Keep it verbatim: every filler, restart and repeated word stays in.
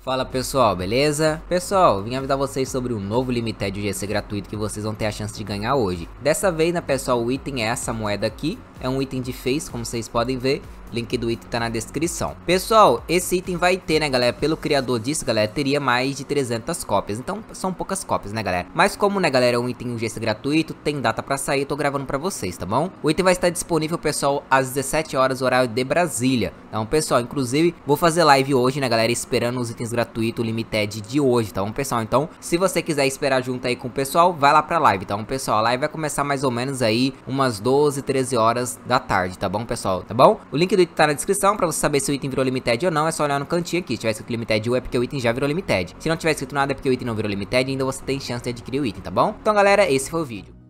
Fala pessoal, beleza? Pessoal, vim avisar vocês sobre um novo Limited U G C gratuito que vocês vão ter a chance de ganhar hoje. Dessa vez, né pessoal, o item é essa moeda aqui, é um item de face, como vocês podem ver. Link do item tá na descrição. Pessoal, esse item vai ter, né galera, pelo criador disso, galera, teria mais de trezentas cópias. Então são poucas cópias, né galera. Mas como, né galera, é um item U G C gratuito, tem data pra sair, eu tô gravando pra vocês, tá bom? O item vai estar disponível, pessoal, às dezessete horas, horário de Brasília. Então, pessoal, inclusive, vou fazer live hoje, né galera, esperando os itens gratuitos Limited de hoje, tá bom, pessoal? Então, se você quiser esperar junto aí com o pessoal, vai lá pra live, tá bom, pessoal? A live vai começar mais ou menos aí umas doze, treze horas da tarde, tá bom, pessoal? Tá bom? O link do item tá na descrição pra você saber se o item virou Limited ou não. É só olhar no cantinho aqui. Se tiver escrito Limited U é porque o item já virou Limited. Se não tiver escrito nada é porque o item não virou Limited, ainda você tem chance de adquirir o item, tá bom? Então galera, esse foi o vídeo.